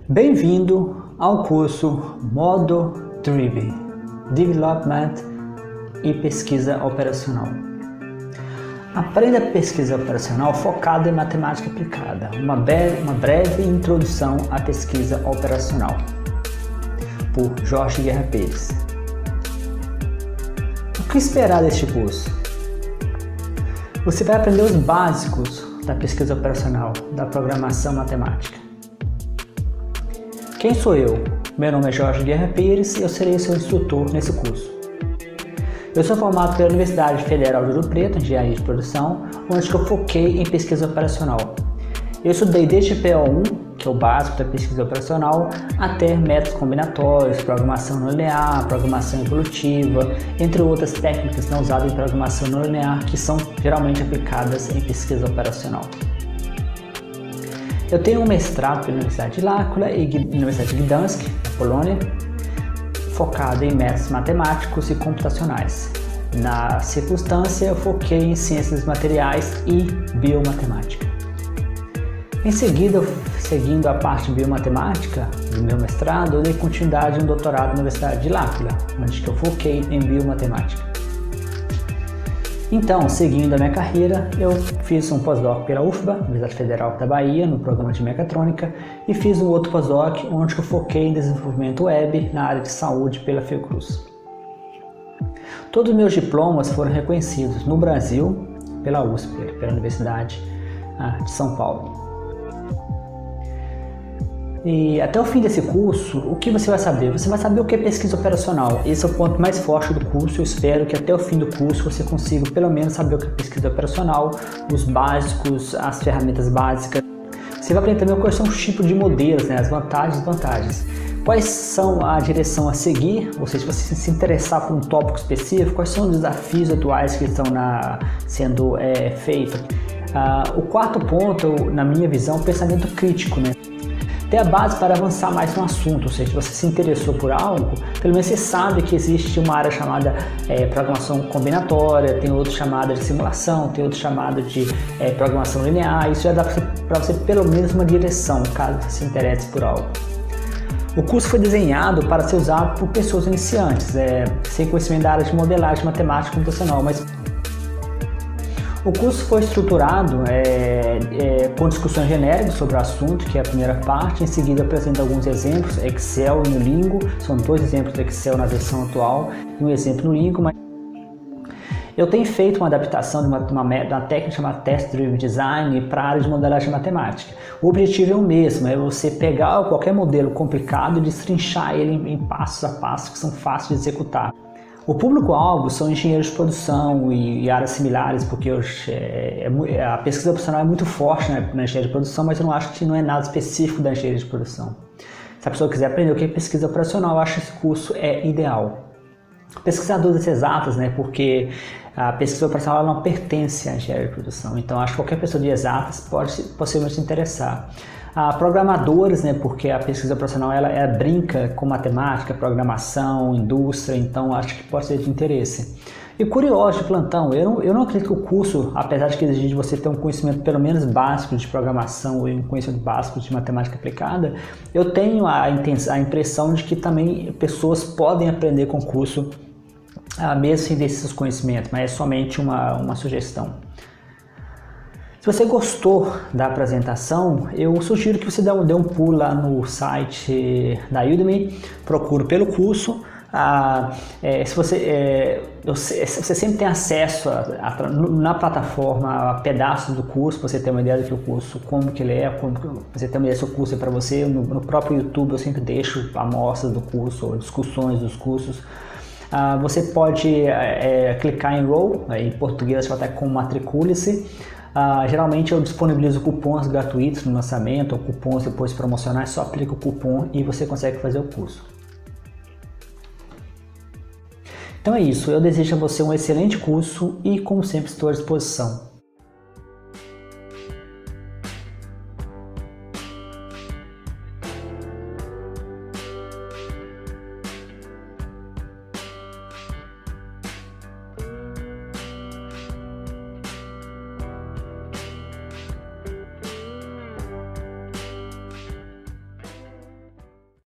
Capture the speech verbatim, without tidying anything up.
Bem-vindo ao curso Model Driven, Development e Pesquisa Operacional. Aprenda pesquisa operacional focada em matemática aplicada, uma, be- uma breve introdução à pesquisa operacional, por Jorge Guerra Pires. O que esperar deste curso? Você vai aprender os básicos da pesquisa operacional, da programação matemática. Quem sou eu? Meu nome é Jorge Guerra Pires e eu serei seu instrutor nesse curso. Eu sou formado pela Universidade Federal de Ouro Preto, em Engenharia de Produção, onde eu foquei em pesquisa operacional. Eu estudei desde P O um, que é o básico da pesquisa operacional, até métodos combinatórios, programação não linear, programação evolutiva, entre outras técnicas não usadas em programação não linear, que são geralmente aplicadas em pesquisa operacional. Eu tenho um mestrado pela Universidade de L'Aquila e Universidade de Gdansk, na Polônia, focado em métodos matemáticos e computacionais. Na circunstância, eu foquei em ciências materiais e biomatemática. Em seguida, seguindo a parte de biomatemática do meu mestrado, eu dei continuidade no doutorado na Universidade de L'Aquila, onde eu foquei em biomatemática. Então, seguindo a minha carreira, eu fiz um pós-doc pela U F B A, Universidade Federal da Bahia, no programa de mecatrônica, e fiz um outro pós-doc onde eu foquei em desenvolvimento web na área de saúde pela Fiocruz. Todos os meus diplomas foram reconhecidos no Brasil pela U S P, pela Universidade de São Paulo. E até o fim desse curso, o que você vai saber? Você vai saber o que é pesquisa operacional. Esse é o ponto mais forte do curso. Eu espero que até o fim do curso você consiga pelo menos saber o que é pesquisa operacional, os básicos, as ferramentas básicas. Você vai aprender também quais são os tipos de modelos, né? As vantagens e desvantagens. Quais são a direção a seguir, ou seja, se você se interessar por um tópico específico, quais são os desafios atuais que estão na, sendo é, feitos. Uh, o quarto ponto, na minha visão, é o pensamento crítico, né? Ter a base para avançar mais no assunto, ou seja, se você se interessou por algo, pelo menos você sabe que existe uma área chamada é, programação combinatória, tem outra chamada de simulação, tem outra chamada de é, programação linear. Isso já dá para você pelo menos uma direção, caso você se interesse por algo. O curso foi desenhado para ser usado por pessoas iniciantes, é, sem conhecimento da área de modelagem matemática computacional, mas o curso foi estruturado é, é, com discussões genéricas sobre o assunto, que é a primeira parte. Em seguida apresenta alguns exemplos, Excel e no Lingo. São dois exemplos do Excel na versão atual e um exemplo no Lingo. Mas eu tenho feito uma adaptação de uma, uma, uma técnica chamada Test Driven Design para a área de modelagem matemática. O objetivo é o mesmo, é você pegar qualquer modelo complicado e destrinchar ele em, em passos a passos que são fáceis de executar. O público-alvo são engenheiros de produção e, e áreas similares, porque eu, é, é, a pesquisa operacional é muito forte, né, na engenharia de produção, mas eu não acho que não é nada específico da engenharia de produção. Se a pessoa quiser aprender o que é pesquisa operacional, eu acho que esse curso é ideal. Pesquisadores exatas, né, porque a pesquisa operacional ela não pertence à engenharia de produção, então acho que qualquer pessoa de exatas pode possivelmente se interessar. Ah, programadores, né, porque a pesquisa operacional ela, ela brinca com matemática, programação, indústria, então acho que pode ser de interesse. E curioso de plantão, eu não, eu não acredito que o curso, apesar de que exigir de você ter um conhecimento pelo menos básico de programação e um conhecimento básico de matemática aplicada, eu tenho a, a impressão de que também pessoas podem aprender com o curso, ah, mesmo sem ter esses conhecimentos, mas é somente uma, uma sugestão. Se você gostou da apresentação, eu sugiro que você dê um pulo lá no site da Udemy, procure pelo curso. Ah, é, se você, é, você, você sempre tem acesso a, a, na plataforma a pedaços do curso, você tem uma ideia do que o curso, como que ele é, como que, você tem uma ideia se o curso é para você. No, no próprio YouTube eu sempre deixo amostras do curso, ou discussões dos cursos. Ah, você pode é, clicar em Enroll, em português vai estar com matricule-se. Uh, geralmente eu disponibilizo cupons gratuitos no lançamento, ou cupons depois promocionais, só aplica o cupom e você consegue fazer o curso. Então é isso, eu desejo a você um excelente curso e como sempre estou à disposição.